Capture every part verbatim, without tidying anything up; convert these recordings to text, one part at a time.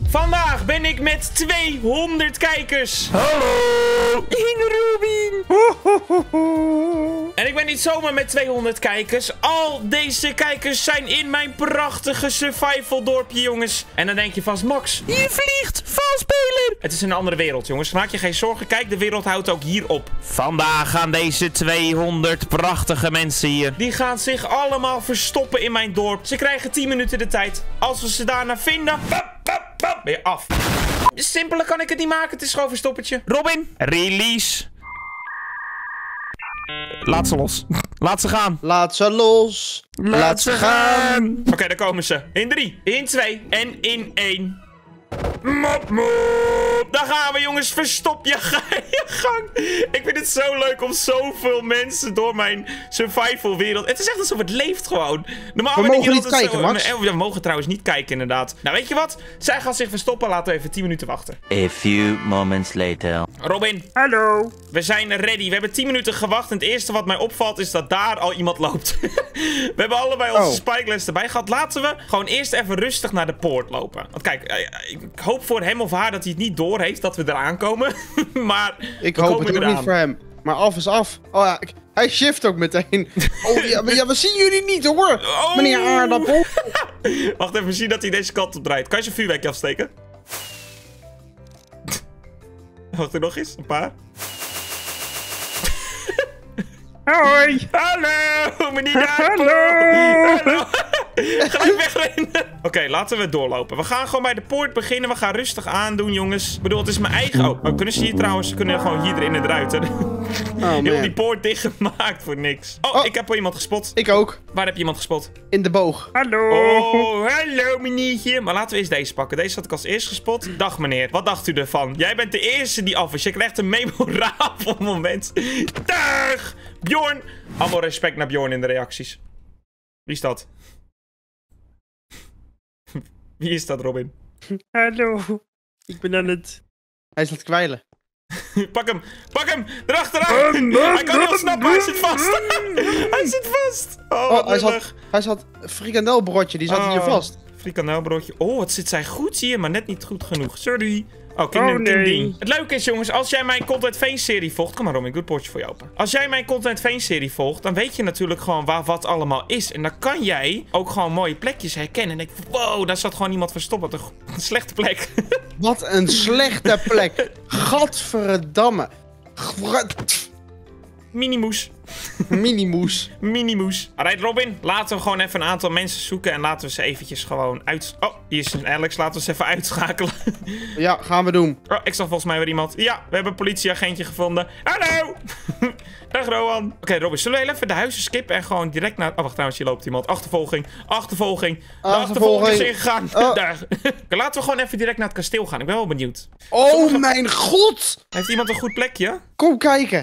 Vandaag ben ik met tweehonderd kijkers. Hallo! In Robin. En ik ben niet zomaar met tweehonderd kijkers. Al deze kijkers zijn in mijn prachtige survival dorpje, jongens. En dan denk je vast, Max, je vliegt, valspeler. Het is een andere wereld, jongens. Maak je geen zorgen. Kijk, de wereld houdt ook hier op. Vandaag gaan deze tweehonderd prachtige mensen hier. Die gaan zich allemaal verstoppen in mijn dorp. Ze krijgen tien minuten de tijd. Als we ze daarna vinden, bap, bap, bap, ben je af. Simpeler kan ik het niet maken. Het is gewoon verstoppertje. Robin, release. Laat ze los. Laat ze gaan. Laat ze los. Laat, Laat ze gaan. Oké, okay, daar komen ze. In drie, in twee en in één. Mop, mop. Daar gaan we, jongens. Verstop je, ga je gang. Ik vind het zo leuk om zoveel mensen door mijn survival wereld. Het is echt alsof het leeft gewoon. Normaal we ben mogen ik niet kijken, zo... Max. We mogen trouwens niet kijken, inderdaad. Nou, weet je wat? Zij gaan zich verstoppen. Laten we even tien minuten wachten. A few moments later. Robin. Hallo. We zijn ready. We hebben tien minuten gewacht. En het eerste wat mij opvalt is dat daar al iemand loopt. We hebben allebei onze oh. spyglass erbij gehad. Laten we gewoon eerst even rustig naar de poort lopen. Want kijk, ik hoop voor hem of haar dat hij het niet door heeft dat we eraan komen. Maar ik hoop het ook eraan. niet voor hem. Maar af is af. Oh ja, ik, hij shift ook meteen. Oh ja, maar ja, we zien jullie niet hoor. Oh. Meneer Aardappel. Wacht even, zien dat hij deze kant op draait. Kan je zijn vuurwerkje afsteken? Wacht er nog eens, een paar. Hoi. Hallo, meneer Aardappel. Hallo. Hallo. Gelijk wegrennen. Oké, okay, laten we doorlopen. We gaan gewoon bij de poort beginnen. We gaan rustig aandoen, jongens. Ik bedoel, het is mijn eigen... Oh, oh kunnen ze hier trouwens... Ze kunnen gewoon hier erin en eruit. Hè? Oh, heel die poort dichtgemaakt voor niks. Oh, oh, ik heb al iemand gespot. Ik ook. Waar heb je iemand gespot? In de boog. Hallo. Oh, hallo meneertje. Maar laten we eens deze pakken. Deze had ik als eerst gespot. Dag meneer. Wat dacht u ervan? Jij bent de eerste die af is. Je krijgt een memorabel moment. Dag. Bjorn. Allemaal respect naar Bjorn in de reacties. Wie is dat? Wie is dat, Robin? Hallo. Ik ben aan het... Hij is aan het kwijlen. Pak hem! Pak hem! Erachteraan! Hij kan niet ontsnappen, hij zit vast! Hij zit vast! Oh, oh hij, zat, hij zat een frikandelbroodje, die zat oh, hier vast. Frikandelbroodje. Oh, wat zit zij goed hier, maar net niet goed genoeg. Sorry. Oh, King oh nee. Ding. Het leuke is, jongens, als jij mijn Content Veen serie volgt... Kom maar, Robin, ik doe het poortje voor je open. Als jij mijn Content Veen serie volgt, dan weet je natuurlijk gewoon waar wat allemaal is. En dan kan jij ook gewoon mooie plekjes herkennen. En denk, wow, daar zat gewoon iemand verstopt. Wat een, een slechte plek. Wat een slechte plek. Gadverdamme. Minimoes. Minimoes. Minimoes. Alright, Robin. Laten we gewoon even een aantal mensen zoeken. En laten we ze eventjes gewoon uit... Oh, hier is een Alex. Laten we ze even uitschakelen. Ja, gaan we doen. Oh, ik zag volgens mij weer iemand. Ja, we hebben een politieagentje gevonden. Hallo. Dag, Rowan. Oké, okay, Robin. Zullen we heel even de huizen skippen en gewoon direct naar... Oh, wacht, trouwens, hier loopt iemand. Achtervolging. Achtervolging. De achtervolging, achtervolging is ingegaan. Oh. Daar. Okay, laten we gewoon even direct naar het kasteel gaan. Ik ben wel benieuwd. Oh, Sommige... mijn god. Heeft iemand een goed plekje? Kom kijken.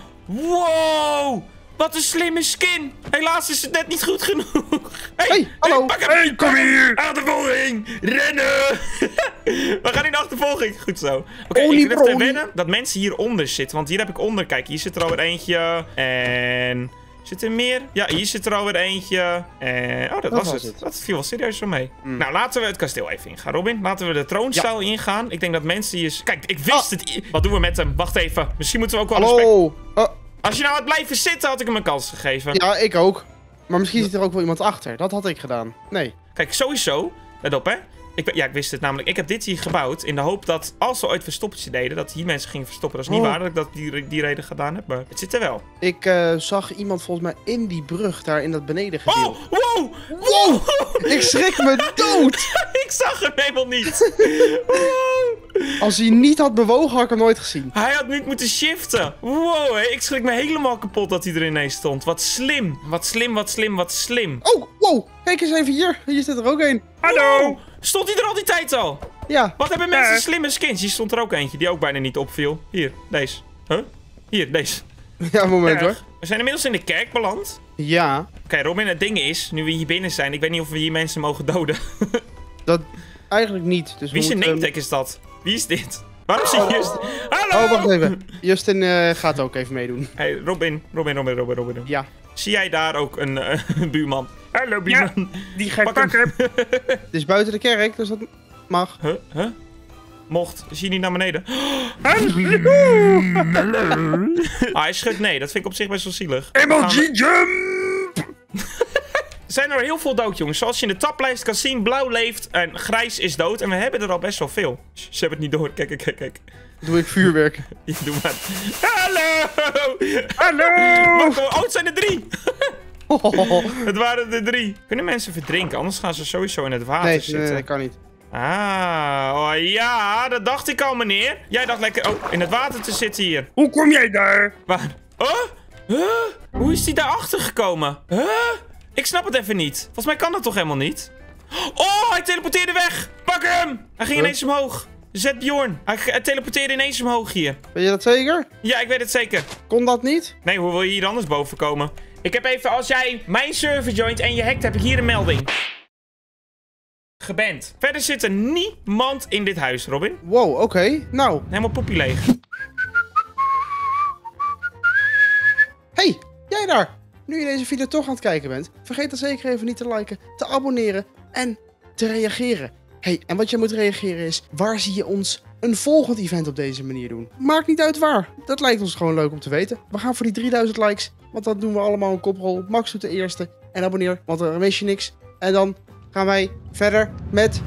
Wow! Wat een slimme skin! Helaas is het net niet goed genoeg. Hey, hey hallo! Hey, hey, kom hier! Achtervolging! Rennen! We gaan in de achtervolging. Goed zo. Oké, okay, ik wil even wennen dat mensen hieronder zitten. Want hier heb ik onder. Kijk, hier zit er alweer eentje. En... Zit er meer? Ja, hier zit er alweer eentje. En... Oh, dat, dat was, was het. het. Dat viel wel serieus zo mee. Mm. Nou, laten we het kasteel even ingaan, Robin. Laten we de troonzaal ja. ingaan. Ik denk dat mensen hier... Kijk, ik wist ah. het... Wat doen we met hem? Wacht even. Misschien moeten we ook wel... Hallo! Uh. Als je nou had blijven zitten, had ik hem een kans gegeven. Ja, ik ook. Maar misschien zit er ook wel iemand achter. Dat had ik gedaan. Nee. Kijk, sowieso. Let op, hè. Ik, ja, ik wist het namelijk. Ik heb dit hier gebouwd in de hoop dat als ze ooit verstoppertje deden, dat hier mensen gingen verstoppen. Dat is niet oh. waar dat ik dat die, die reden gedaan heb, maar het zit er wel. Ik uh, zag iemand volgens mij in die brug daar in dat beneden gedeelte. Oh, wow! Wow! Ik schrik me dood! Ik zag hem helemaal niet. Wow. Als hij niet had bewogen, had ik hem nooit gezien. Hij had niet moeten shiften. Wow, hé. Ik schrik me helemaal kapot dat hij er ineens stond. Wat slim. Wat slim, wat slim, wat slim. Oh, wow. Kijk eens even hier. Hier zit er ook een. Hallo. Wow. Stond hij er al die tijd al? Ja. Wat hebben mensen ja. slimme skins? Hier stond er ook eentje die ook bijna niet opviel. Hier, deze. Huh? Hier, deze. Ja, moment hoor. We zijn inmiddels in de kerk beland. Ja. Oké, okay, Robin, het ding is, nu we hier binnen zijn, ik weet niet of we hier mensen mogen doden. Dat eigenlijk niet. Dus wie zijn name tag is dat? Wie is dit? Waarom zie je Justin? Hallo! Oh, wacht even. Justin uh, gaat ook even meedoen. Hey, Robin. Robin, Robin, Robin, Robin. Ja. Zie jij daar ook een uh, buurman? Hallo, buurman. Ja, die ga ik Pak pakken. Het is buiten de kerk, dus dat... mag. Huh? Huh? Mocht. Zie je niet naar beneden? Ah, hij schudt nee. Dat vind ik op zich best wel zielig. Emoji jump! Er zijn er heel veel dood, jongens. Zoals je in de taplijst kan zien, blauw leeft en grijs is dood. En we hebben er al best wel veel. Ze hebben het niet door. Kijk, kijk, kijk, kijk. Doe ik vuurwerk. Ja, doe maar. Hallo! Hallo! Wacht, oh, het zijn er drie! Oh. Het waren er drie. Kunnen mensen verdrinken? Anders gaan ze sowieso in het water nee, zitten. Nee, dat kan niet. Ah, oh ja, dat dacht ik al, meneer. Jij dacht lekker oh, in het water te zitten hier. Hoe kom jij daar? Waar? Oh? Huh? Hoe is die daarachter gekomen? Huh? Ik snap het even niet. Volgens mij kan dat toch helemaal niet? Oh, hij teleporteerde weg. Pak hem. Hij ging huh? ineens omhoog. Zet Bjorn. Hij, hij teleporteerde ineens omhoog hier. Weet je dat zeker? Ja, ik weet het zeker. Kon dat niet? Nee, hoe wil je hier anders boven komen? Ik heb even, als jij mijn server joint en je hackt, heb ik hier een melding. Geband. Verder zit er niemand in dit huis, Robin. Wow, oké. Okay. Nou. Helemaal poepie leeg. Hey, jij daar. Nu je deze video toch aan het kijken bent, vergeet dan zeker even niet te liken, te abonneren en te reageren. Hey, en wat je moet reageren is, waar zie je ons een volgend event op deze manier doen? Maakt niet uit waar. Dat lijkt ons gewoon leuk om te weten. We gaan voor die drieduizend likes, want dan doen we allemaal een koprol. Max doet de eerste. En abonneer, want dan mis je niks. En dan gaan wij verder met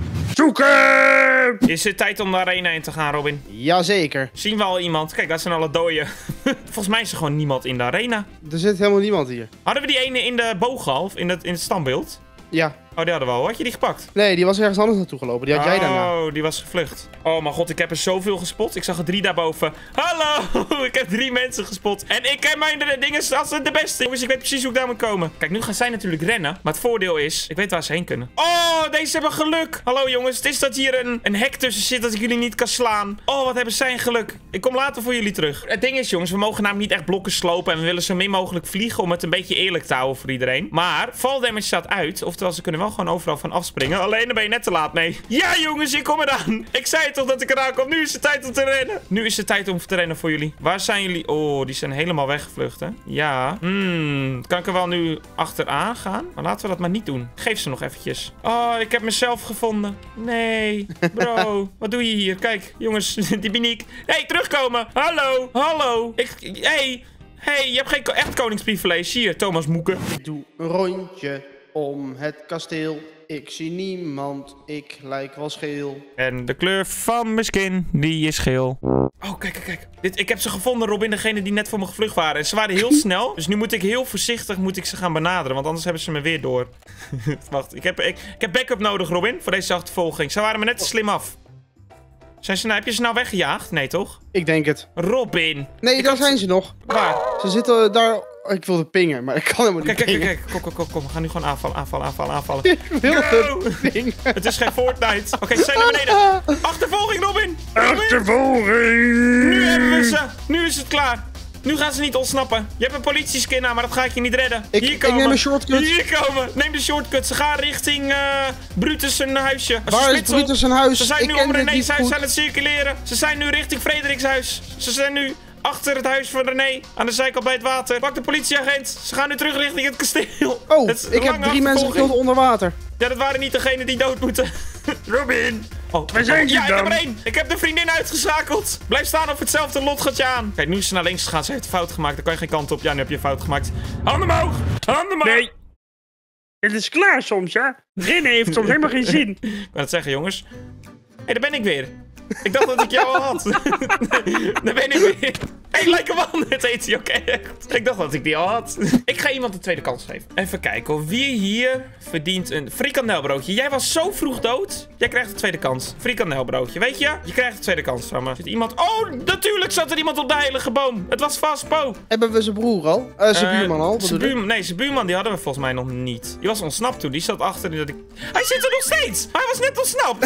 zoeken! Is het tijd om de arena in te gaan, Robin? Jazeker. Zien we al iemand? Kijk, dat zijn alle dooien. Volgens mij is er gewoon niemand in de arena. Er zit helemaal niemand hier. Hadden we die ene in de booghal, of in het, in het standbeeld? Ja. Oh, die hadden we al. Had je die gepakt? Nee, die was ergens anders naartoe gelopen. Die had jij daarna. Oh, die was gevlucht. Oh mijn god, ik heb er zoveel gespot. Ik zag er drie daarboven. Hallo! Ik heb drie mensen gespot. En ik ken mijn dingen als de beste. Jongens, ik weet precies hoe ik daar moet komen. Kijk, nu gaan zij natuurlijk rennen. Maar het voordeel is, ik weet waar ze heen kunnen. Oh, deze hebben geluk. Hallo jongens, het is dat hier een, een hek tussen zit dat ik jullie niet kan slaan. Oh, wat hebben zij een geluk. Ik kom later voor jullie terug. Het ding is, jongens, we mogen namelijk niet echt blokken slopen. En we willen zo min mogelijk vliegen om het een beetje eerlijk te houden voor iedereen. Maar fall damage staat uit. Oftewel, ze kunnen wel gewoon overal van afspringen. Alleen daar ben je net te laat mee. Ja, jongens, ik kom eraan. Ik zei toch dat ik eraan kom. Nu is het tijd om te rennen. Nu is het tijd om te rennen voor jullie. Waar zijn jullie? Oh, die zijn helemaal weggevlucht, hè? Ja. Hmm. Kan ik er wel nu achteraan gaan? Maar laten we dat maar niet doen. Geef ze nog eventjes. Oh, ik heb mezelf gevonden. Nee. Bro, wat doe je hier? Kijk, jongens, die ben ik. Hé, hey, terugkomen. Hallo. Hallo. Ik... Hey. Hey, je hebt geen echt koningsprivilege. Hier, Thomas Moeken. Ik doe een rondje om het kasteel. Ik zie niemand, ik lijk wel scheel. En de kleur van mijn skin, die is geel. Oh, kijk, kijk, kijk. Dit, ik heb ze gevonden, Robin, degene die net voor me gevlucht waren. En ze waren heel snel, dus nu moet ik heel voorzichtig moet ik ze gaan benaderen. Want anders hebben ze me weer door. Wacht, ik heb, ik, ik heb backup nodig, Robin, voor deze achtervolging. Ze waren me net te slim af. Zijn ze nou, heb je ze nou weggejaagd? Nee, toch? Ik denk het. Robin. Nee, ik daar had... zijn ze nog. Waar? Ze zitten daar... Ik wilde pingen, maar ik kan helemaal niet kijk, pingen. Kijk, kijk, kijk. Kom, kom, kom, kom. We gaan nu gewoon aanvallen, aanvallen, aanvallen, aanvallen. Ik wilde pingen. Het is geen Fortnite. Oké, okay, ze zijn naar beneden. Achtervolging, Robin. Robin. Achtervolging. Nu hebben we ze. Nu is het klaar. Nu gaan ze niet ontsnappen. Je hebt een politieskin aan, maar dat ga ik je niet redden. Ik, Hier komen. ik neem een shortcut. Hier komen. Neem de shortcut. Ze gaan richting uh, Brutus zijn huisje. Als Waar is Brutus zijn huis? Ze zijn ik nu om René's huis aan het circuleren. Ze zijn nu richting Frederiks huis. Ze zijn nu achter het huis van René. Aan de zijkant bij het water. Pak de politieagent. Ze gaan nu terug richting het kasteel. Oh, ik heb drie mensen gekild onder water. Ja, dat waren niet degenen die dood moeten. Robin. Oh, waar zijn die ja, dan? ik heb er één. Ik heb de vriendin uitgeschakeld. Blijf staan of hetzelfde lot gaat je aan. Kijk, nu is ze naar links gegaan. Ze heeft een fout gemaakt. Daar kan je geen kant op. Ja, nu heb je een fout gemaakt. Handen omhoog. Handen omhoog. Nee. Het is klaar soms, ja. Rennen heeft soms helemaal geen zin. Ik wil het zeggen, jongens. Hé, hey, daar ben ik weer. Ik dacht dat ik jou al had. Daar ben ik weer. Hé, hey, lijkt hem het heet hij ook echt. Ik dacht dat ik die al had. Ik ga iemand een tweede kans geven. Even kijken hoor. Wie hier verdient een frikandelbroodje? Jij was zo vroeg dood. Jij krijgt een tweede kans. Frikandelbroodje. Weet je? Je krijgt een tweede kans van me. Zit iemand... Oh, natuurlijk zat er iemand op de heilige boom. Het was vast Po. Hebben we zijn broer al? Uh, zijn uh, buurman al? Zijn buurman, nee, zijn buurman die hadden we volgens mij nog niet. Die was ontsnapt toen. Die zat achter. Dat ik... Hij zit er nog steeds. Hij was net ontsnapt.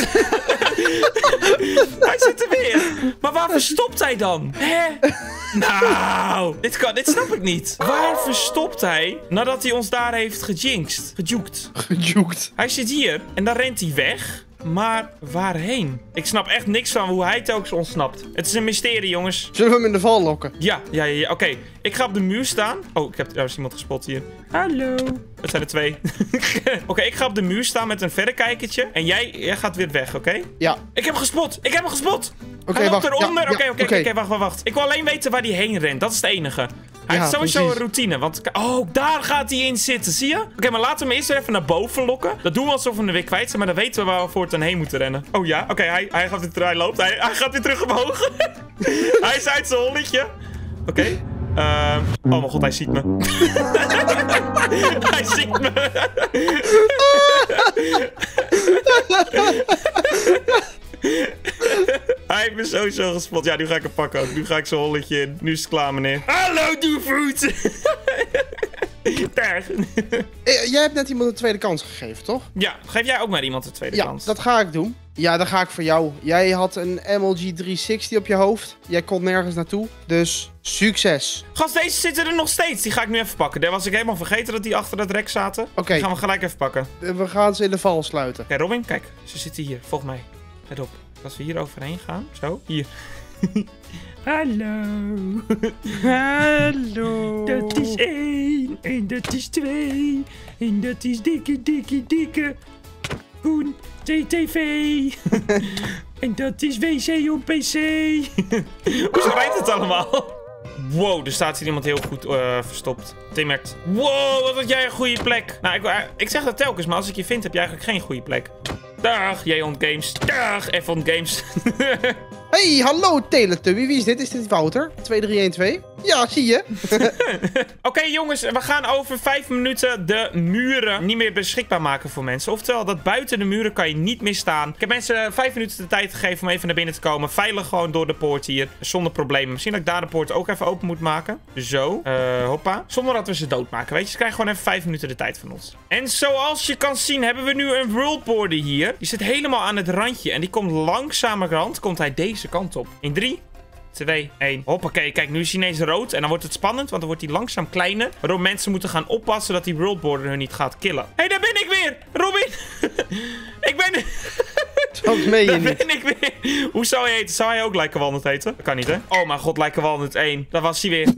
Hij zit er weer. Maar waar verstopt hij dan? Hè? Nou, dit, kan, dit snap ik niet. Waar verstopt hij nadat hij ons daar heeft gejinxed? Gejukt. Gejukt. Hij zit hier en dan rent hij weg. Maar waarheen? Ik snap echt niks van hoe hij telkens ontsnapt. Het is een mysterie, jongens. Zullen we hem in de val lokken? Ja, ja, ja. ja. Oké, okay. Ik ga op de muur staan. Oh, ik heb... Er is iemand gespot hier. Hallo. Dat zijn er twee. Oké, okay, ik ga op de muur staan met een verrekijkertje. En jij, jij gaat weer weg, oké? Okay? Ja. Ik heb hem gespot. Ik heb hem gespot. Oké, okay, wacht. eronder. Oké, ja, oké, oké, wacht, wacht, wacht. Ik wil alleen weten waar hij heen rent. Dat is het enige. Hij ja, heeft sowieso precies. een routine. Want, oh, daar gaat hij in zitten. Zie je? Oké, okay, maar laten we hem eerst even naar boven lokken. Dat doen we alsof we hem weer kwijt zijn. Maar dan weten we waar we voor het dan heen moeten rennen. Oh ja? Oké, okay, hij, hij gaat weer, hij loopt. Hij, hij gaat weer terug omhoog. Hij is uit zijn holletje. Oké. Okay. Uh, oh mijn god, hij ziet me. Hij ziet me. Hij heeft me sowieso gespot. Ja, nu ga ik hem pakken ook. Nu ga ik zijn holletje in. Nu is het klaar, meneer. Hallo, Doevoet. Daar. Jij hebt net iemand een tweede kans gegeven, toch? Ja, geef jij ook maar iemand een tweede ja, kans. Ja, dat ga ik doen. Ja, dat ga ik voor jou. Jij had een M L G driehonderdzestig op je hoofd. Jij kon nergens naartoe. Dus, succes. Gast, deze zitten er nog steeds. Die ga ik nu even pakken. Daar was ik helemaal vergeten dat die achter dat rek zaten. Oké. Okay. Die gaan we gelijk even pakken. We gaan ze in de val sluiten. Oké, okay, Robin, kijk. Ze zitten hier. Volg mij. Let op. Als we hier overheen gaan. Zo, hier. Hallo. Hallo. Dat is één. En dat is twee. En dat is dikke, dikke, dikke. Koen. T T V. En dat is W C op P C. Hoe rijdt het allemaal? Wow, er staat hier iemand heel goed uh, verstopt. Timmert. Wow, wat had jij een goede plek. Nou, ik, ik zeg dat telkens, maar als ik je vind, heb je eigenlijk geen goede plek. Dag, J-On Games. Dag, F-On Games. Hey, hallo Teletubby. Wie is dit? Is dit Wouter? twee drie een twee? Ja, zie je. Oké, okay, jongens. We gaan over vijf minuten de muren niet meer beschikbaar maken voor mensen. Oftewel, dat buiten de muren kan je niet meer staan. Ik heb mensen vijf minuten de tijd gegeven om even naar binnen te komen. Veilig gewoon door de poort hier. Zonder problemen. Misschien dat ik daar de poort ook even open moet maken. Zo. Uh, hoppa. Zonder dat we ze doodmaken. Weet je, ze krijgen gewoon even vijf minuten de tijd van ons. En zoals je kan zien, hebben we nu een worldborder hier. Die zit helemaal aan het randje. En die komt langzamerhand, komt hij deze kant op. In drie, twee, één. Hoppakee, kijk, nu is hij ineens rood. En dan wordt het spannend, want dan wordt hij langzaam kleiner. Waardoor mensen moeten gaan oppassen dat die worldborder hun niet gaat killen. Hé, hey, daar ben ik weer! Robin! Ik ben... Dat meen je daar niet. ben ik weer. Hoe zou hij heten? Zou hij ook Lijkenwalnut heten? Dat kan niet, hè? Oh mijn god, Lijkenwalnut één. Daar was hij weer.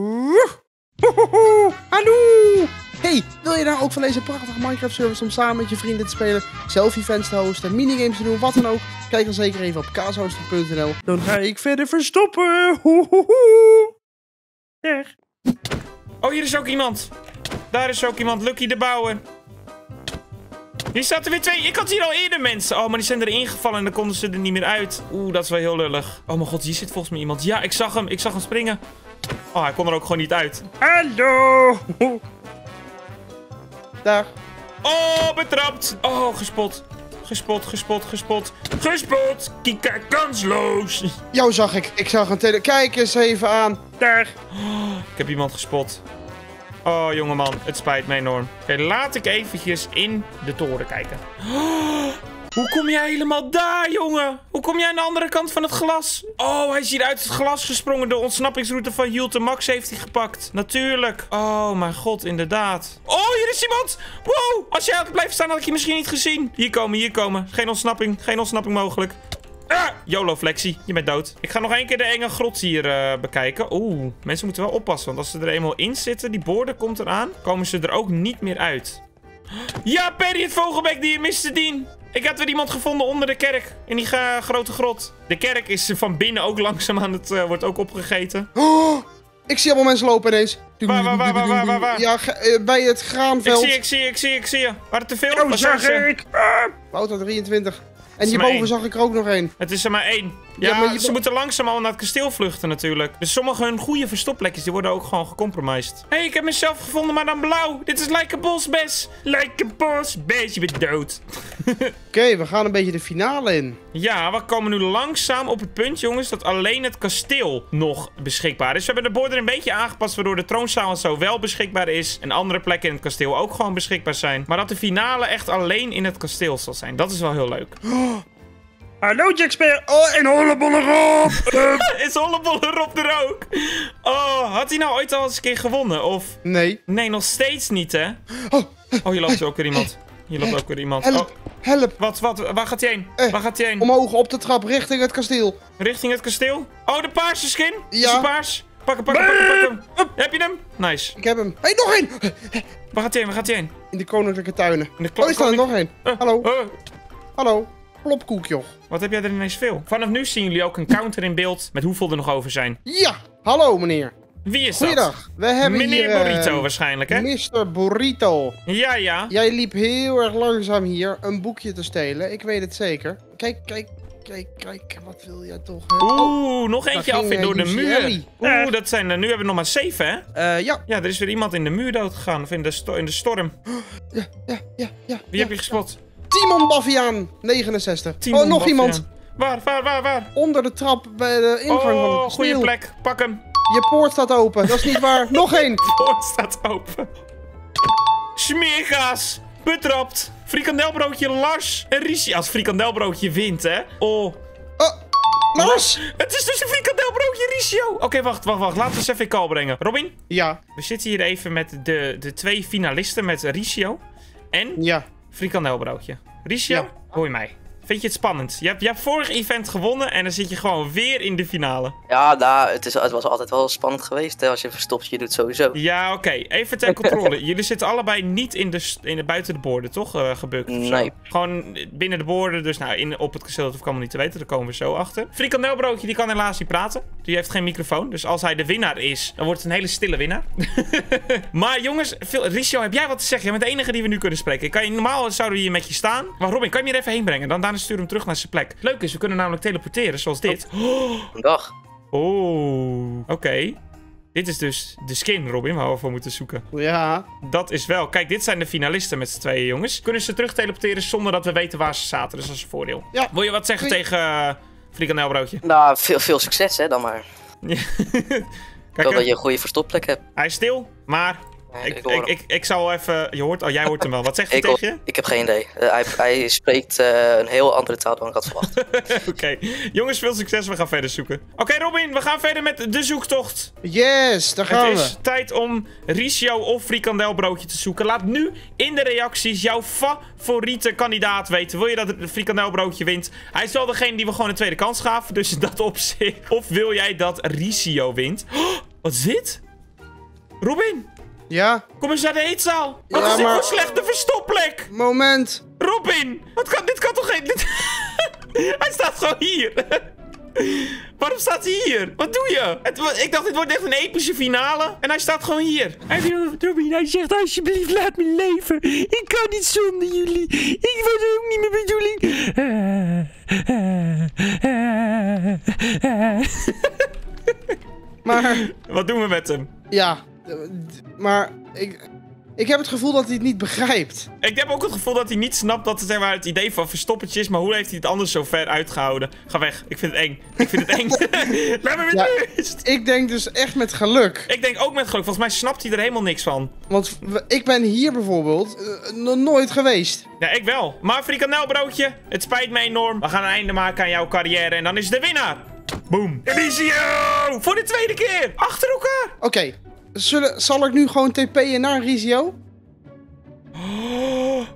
Hallo! Hey, wil je nou ook van deze prachtige Minecraft-service om samen met je vrienden te spelen, selfie-events te hosten, minigames te doen, wat dan ook? Kijk dan zeker even op kaashosting punt n l. Dan ga ik verder verstoppen. Hohoho. Zeg. Oh, hier is ook iemand. Daar is ook iemand. Lucky de Bouwer. Hier staat er weer twee. Ik had hier al eerder mensen. Oh, maar die zijn erin gevallen en dan konden ze er niet meer uit. Oeh, dat is wel heel lullig. Oh mijn god, hier zit volgens mij iemand. Ja, ik zag hem. Ik zag hem springen. Oh, hij kon er ook gewoon niet uit. Hallo. Daar. Oh, betrapt. Oh, gespot. Gespot, gespot, gespot. Gespot. Kika kansloos. Jou zag ik. Ik zag een tele... Kijk eens even aan. Daar. Oh, ik heb iemand gespot. Oh, jongeman. Het spijt me enorm. Oké, okay, laat ik eventjes in de toren kijken. Oh, hoe kom jij helemaal daar, jongen? Hoe kom jij aan de andere kant van het glas? Oh, hij is hier uit het glas gesprongen. De ontsnappingsroute van Julte Max heeft hij gepakt. Natuurlijk. Oh, mijn god, inderdaad. Oh, hier is iemand. Wow, als jij had blijven staan, had ik je misschien niet gezien. Hier komen, hier komen. Geen ontsnapping. Geen ontsnapping mogelijk. Ah, YOLO Flexie, je bent dood. Ik ga nog één keer de enge grot hier uh, bekijken. Oeh, mensen moeten wel oppassen. Want als ze er eenmaal in zitten, die boorde komt eraan, komen ze er ook niet meer uit. Ja, Perry het vogelbek die je miste dien. Ik had weer iemand gevonden onder de kerk. In die uh, grote grot. De kerk is van binnen ook langzaam aan het... Uh, wordt ook opgegeten. Oh, ik zie allemaal mensen lopen ineens. Waar, waar, waar, waar, waar, waar, waar? Ja, uh, bij het graanveld. Ik zie, ik zie, ik zie, ik zie je. Waren er te veel? Oh, zag ik. Ah. Wouter drieëntwintig. En hierboven zag ik er ook nog één. Het is er maar één. Ja, ja maar ze moeten langzaam al naar het kasteel vluchten natuurlijk. Dus sommige hun goede verstopplekjes, die worden ook gewoon gecompromised. Hé, hey, ik heb mezelf gevonden, maar dan blauw. Dit is Like a Boss Bes. Like a Boss Bes, je bent dood. Oké, okay, we gaan een beetje de finale in. Ja, we komen nu langzaam op het punt, jongens, dat alleen het kasteel nog beschikbaar is. We hebben de border een beetje aangepast, waardoor de troonzaal en zo wel beschikbaar is. En andere plekken in het kasteel ook gewoon beschikbaar zijn. Maar dat de finale echt alleen in het kasteel zal zijn. Dat is wel heel leuk. Oh. Hallo Jack Sparrow. Oh, en Hollebolle Rob. Is Hollebolle Rob er ook? Oh, had hij nou ooit al eens een keer gewonnen? Of... Nee. Nee, nog steeds niet, hè? Oh, oh hier loopt ook weer iemand. Hier loopt ook weer iemand. Help, oh. Help. Wat, wat, waar gaat hij heen? Eh, waar gaat hij heen? Omhoog op de trap richting het kasteel. Richting het kasteel? Oh, de paarse skin? Ja. Is die paars? Pak hem, pak hem, pak hem, pak hem. Heb je hem? Nice. Ik heb hem. Hé, hey, nog één! Waar gaat hij heen? Waar gaat hij heen? In de koninklijke tuinen. In de Oh, er staat er nog één. Uh, Hallo. uh. Hallo. Plopkoekjoch. Wat heb jij er ineens veel? Vanaf nu zien jullie ook een counter in beeld met hoeveel er nog over zijn. Ja. Hallo, meneer. Wie is dat? Goeiedag. We hebben Meneer hier... Burrito eh, waarschijnlijk, hè? mister Burrito. Ja, ja. Jij liep heel erg langzaam hier een boekje te stelen. Ik weet het zeker. Kijk, kijk, kijk, kijk. Wat wil jij toch? Hè? Oeh, nog daar eentje ging, af in eh, door de U C muur. L. Oeh, dat zijn er. Nu hebben we nog maar zeven, hè? Eh, ja. Ja, er is weer iemand in de muur dood gegaan. Of in de, sto in de storm. Ja, ja, ja, ja. Wie ja. heb je gespot? Timon Baviaan, negenenzestig. Timon oh, nog Baviaan. iemand. Waar, waar, waar, waar? Onder de trap bij de ingang van Oh, het goede kasteel. plek. Pak hem. Je poort staat open. Dat is niet waar. Nog één. De poort staat open. Smeergaas. Betrapt. Frikandelbroodje Lars. En Rishi. Als frikandelbroodje wint, hè? Oh. Oh, Lars. Het is dus een frikandelbroodje Ricio. Oké, okay, wacht, wacht, wacht. Laten we eens even in call brengen. Robin? Ja. We zitten hier even met de, de twee finalisten. Met Ricio en Ja. frikandelbroodje. Ricio, Ja. hoor je mij? Vind je het spannend? Je hebt, je hebt vorig event gewonnen en dan zit je gewoon weer in de finale. Ja, nou, het, is, het was altijd wel spannend geweest, hè, als je een verstoppertje doet sowieso. Ja, oké. Okay. Even ter controle. Jullie zitten allebei niet in de, in de, buiten de boorden, toch? Uh, gebukt of zo. Nee. Gewoon binnen de boorden, dus nou, in, op het kasteel, dat hoef ik allemaal niet te weten. Daar komen we zo achter. Frikandelbroodje, die kan helaas niet praten. Die heeft geen microfoon. Dus als hij de winnaar is, dan wordt het een hele stille winnaar. Maar jongens, Phil, Ricio, heb jij wat te zeggen? Jij bent de enige die we nu kunnen spreken. Kan je, normaal zouden we hier met je staan. Maar Robin, kan je hem hier even heen brengen? Dan daarna sturen we hem terug naar zijn plek. Leuk is, we kunnen namelijk teleporteren, zoals dit. Dag. Oh, oké. Okay. Dit is dus de skin, Robin, waar we voor moeten zoeken. Ja. Dat is wel. Kijk, dit zijn de finalisten met z'n tweeën, jongens. Kunnen ze terug teleporteren zonder dat we weten waar ze zaten. Dus dat is een voordeel. Ja. Wil je wat zeggen Doei. tegen uh, frikandelbroodje? Nou, veel, veel succes, hè, dan maar. Kijk, dat je een goede verstopplek hebt. hij is stil, maar... Nee, Ik, ik hoor ik, hem. ik, ik zal even... Je hoort, oh, jij hoort hem wel. Wat zegt hij Ik, hoor- tegen je? ik heb geen idee. Uh, hij, hij spreekt uh, een heel andere taal dan ik had verwacht. Oké. Okay. Jongens, veel succes. We gaan verder zoeken. Oké, okay, Robin. We gaan verder met de zoektocht. Yes, daar gaan Het we. is tijd om Ricio of frikandelbroodje te zoeken. Laat nu in de reacties jouw favoriete kandidaat weten. Wil je dat het frikandelbroodje wint? Hij is wel degene die we gewoon een tweede kans gaven. Dus in dat opzicht. Of wil jij dat Ricio wint? Oh, wat is dit? Robin, Ja. kom eens naar de eetzaal. Wat Ja, is dit maar- voor slechte verstopplek? Moment. Robin, wat kan, dit kan toch geen... Dit... Hij staat gewoon hier. Waarom staat hij hier? Wat doe je? Het, wa- ik dacht, dit wordt echt een epische finale. En hij staat gewoon hier. Hij wil, Robin, hij zegt alsjeblieft laat me leven. Ik kan niet zonder jullie. Ik was ook niet mijn bedoeling. Uh, uh, uh, uh. Maar, Wat doen we met hem? ja. eh, d- Maar, ik... Ik heb het gevoel dat hij het niet begrijpt. Ik heb ook het gevoel dat hij niet snapt dat het, zeg maar, het idee van verstoppertje is. Maar hoe heeft hij het anders zo ver uitgehouden? Ga weg. Ik vind het eng. Ik vind het eng. Laat me met Ja. rust. Ik denk dus echt met geluk. Ik denk ook met geluk. Volgens mij snapt hij er helemaal niks van. Want w- ik ben hier bijvoorbeeld eh, nog nooit geweest. Ja, ik wel. Maar frikandelbroodje, het spijt me enorm. We gaan een einde maken aan jouw carrière en dan is de winnaar. Boom. Elisio! Voor de tweede keer. Achter elkaar. Oké, zullen- zal ik nu gewoon T P'en naar Ricio? Oh,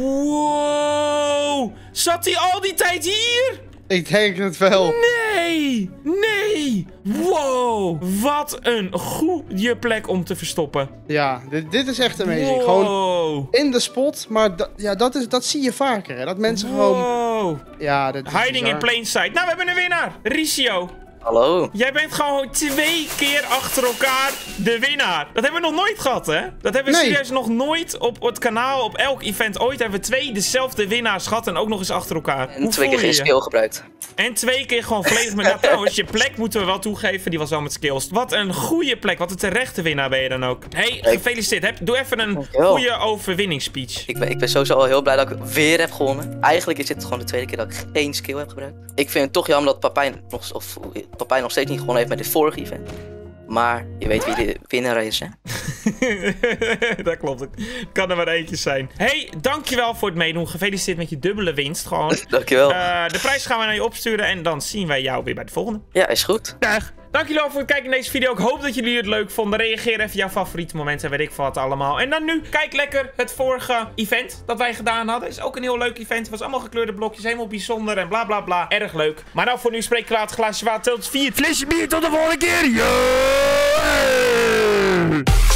wow. Zat hij al die tijd hier? Ik denk het wel. Nee. Nee. Wow. Wat een goede plek om te verstoppen. Ja, dit, dit is echt amazing. Wow. Gewoon in de spot, maar da- ja, dat, is, dat zie je vaker. Hè? Dat mensen gewoon... Wow. Ja, dat is Hiding in bizar. plain sight. Nou, we hebben een winnaar. Ricio. Hallo. Jij bent gewoon twee keer achter elkaar de winnaar. Dat hebben we nog nooit gehad, hè? Dat hebben we Nee. serieus nog nooit op het kanaal, op elk event ooit, hebben we twee dezelfde winnaars gehad en ook nog eens achter elkaar. En Hoe twee voel keer je geen je? skill gebruikt. En twee keer gewoon volledig met... Nou, trouwens, je plek moeten we wel toegeven, die was wel met skills. Wat een goede plek, wat een terechte winnaar ben je dan ook. Hey, gefeliciteerd. Heb, doe even een Dankjewel. goede overwinningsspeech. Ik ben, ik ben sowieso al heel blij dat ik weer heb gewonnen. Eigenlijk is dit gewoon de tweede keer dat ik geen skill heb gebruikt. Ik vind het toch jammer dat Papijn nog, of, Papijn nog steeds niet gewonnen heeft met dit vorige event. Maar je weet wie de winnaar is, hè? Dat klopt. Het kan er maar eentje zijn. Hey, dankjewel voor het meedoen. Gefeliciteerd met je dubbele winst. Gewoon. Dankjewel. Uh, de prijs gaan we naar je opsturen en dan zien wij jou weer bij de volgende. Ja, is goed. Dag. Dank jullie wel voor het kijken in deze video. Ik hoop dat jullie het leuk vonden. Reageer even jouw favoriete momenten en weet ik veel wat allemaal. En dan nu, kijk lekker het vorige event dat wij gedaan hadden. Is ook een heel leuk event. Het was allemaal gekleurde blokjes, helemaal bijzonder en bla bla bla. Erg leuk. Maar nou voor nu spreek ik laat, glaasje water, tot vier. Flesje bier, tot de volgende keer. Yo!